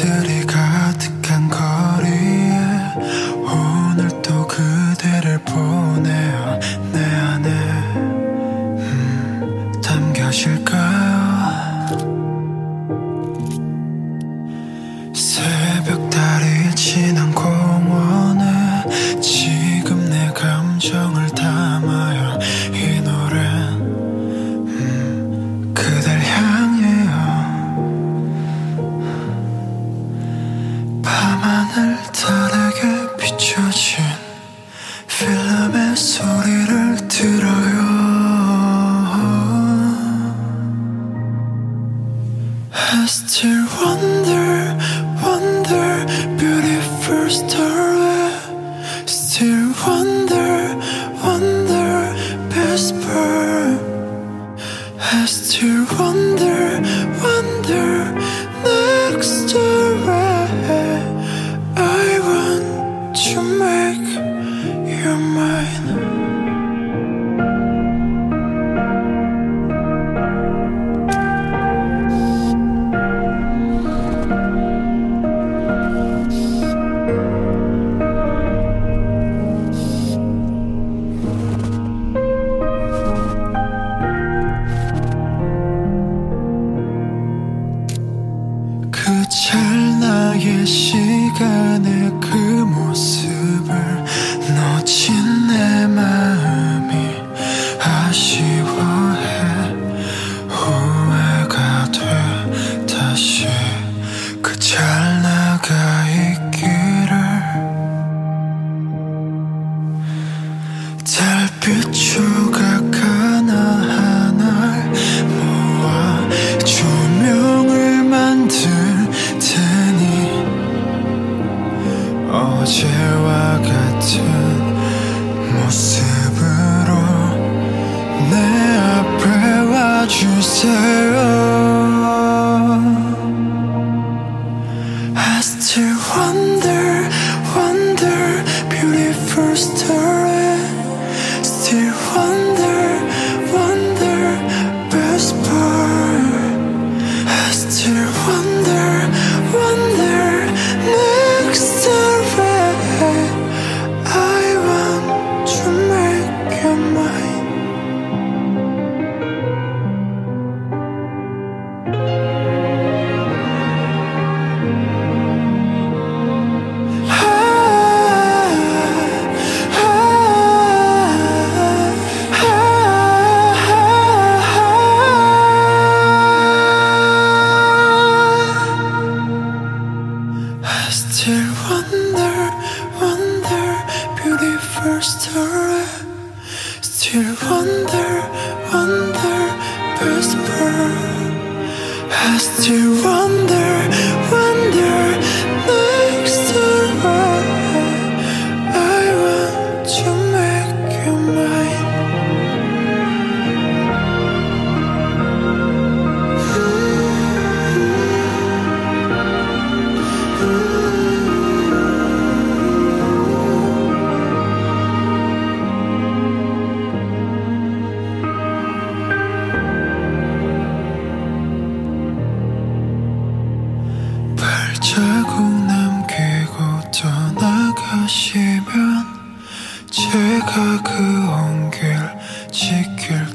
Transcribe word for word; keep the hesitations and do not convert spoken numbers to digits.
사람들이 가득한 거리에 오늘 또 그대를 보내요. 내 안에 음, 담겨질까요? 새벽달이 지난 공원에 지금 내 감정을 담아요. 이 노래는 음, 그댈 향해요. 밤하늘 달에게 비춰진 필름의 소리를 들어요. I still wonder, wonder, beautiful story. Still wonder, wonder, best part. I still wonder, wonder, next story. I want to make you mine. 그 찰나의 시간에 그 모습을 놓친 내 마음이 아쉬워해. 후회가 돼 다시 그 찰나가 있기를. 달빛 조각 하나하나 모아 조명을 만들 테니 어제와 같은 모습으로 내 앞에 와주세요. I still wonder, wonder, beautiful story. Still wonder, wonder, best part. I still wonder, wonder, next story. I want to make you mine. I still wonder, wonder, beautiful story. Still wonder, wonder, best part. I still wonder, wonder, next story. I want to make you mine. 발자국 남기고 떠나가시면 제가 그 온 길 지킬